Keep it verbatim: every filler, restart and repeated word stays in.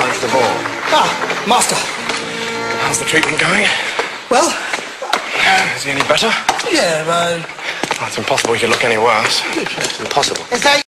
challenge for the ball. Ah, Master. How's the treatment going? Well? Uh, is he any better? Yeah, uh... Oh, it's impossible he could look any worse. Good. Impossible. Is that...